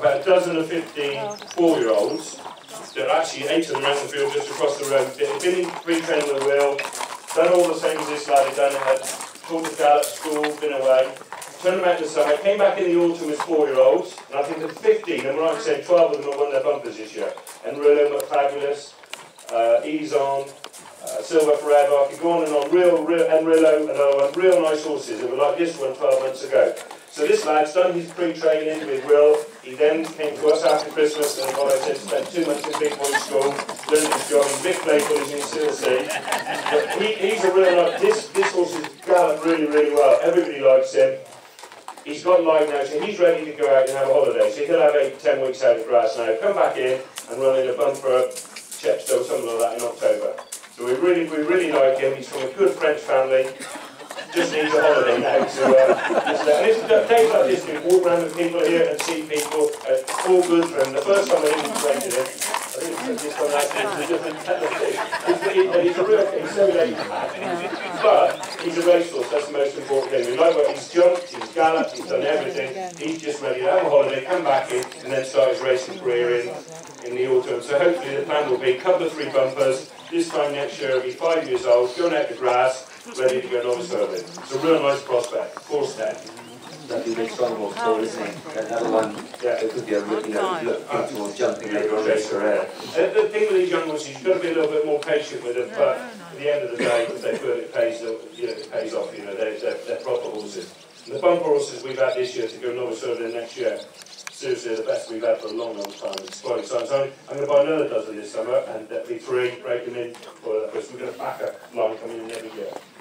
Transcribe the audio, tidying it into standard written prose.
about a dozen or 15 4-year-olds. There are actually 8 of them around the field just across the road. They've been in pre-training with Will, done all the same as this lad had done, had taught the gallop school, been away. Turned them out in the summer, came back in the autumn as 4-year-olds, and I think the 15, and right saying 12 of them have won their bumpers this year. And Rillo, Fabulous, Ease On, Silver Forever, I could go on and on, and Rillo, and real nice horses. They were like this one 12 months ago. So this lad's done his pre-training with Will. He then came to us after Christmas, and what I said, spent 2 months in Big Boy School, learned his job. He's Vic Playful, he's in Silsea. But he's a real nice, this horse is galloped really, really well. Everybody likes him. He's got live now, so he's ready to go out and have a holiday. So he'll have 8 to 10 weeks out of grass now. Come back in and run in a bumper, Chepstow, something like that in October. So we really like him. He's from a good French family. Just needs a holiday now. So, and it's days like this, we walk around with people here and see people. All good for him. The first time I integrated him, I think it's this one actually, he's a real, he's so laid back. But he's a racehorse, that's the most important thing. We like what he's jumped, he's galloped, he's done everything. He's just ready to have a holiday, come back in, and then start his racing career in the autumn. So hopefully the plan will be a couple of 3 bumpers. This time next year he'll be 5 years old, going out to grass, ready to go novice hurdling. It's a real nice prospect. 4 step. That'd be a big strong horse too, isn't it? Another one, yeah, it could be a look towards jumping later on in his career. The thing with these young ones is you've got to be a little bit more patient with them, but at the end of the day, if they feel it pays off, they're proper horses. And the bumper horses we've had this year to go novice hurdling next year, seriously, the best we've had for a long, long time. It's quite exciting. So I'm going to buy another dozen this summer, and that'll be 3, break them in, because we're going to back a line coming in every year.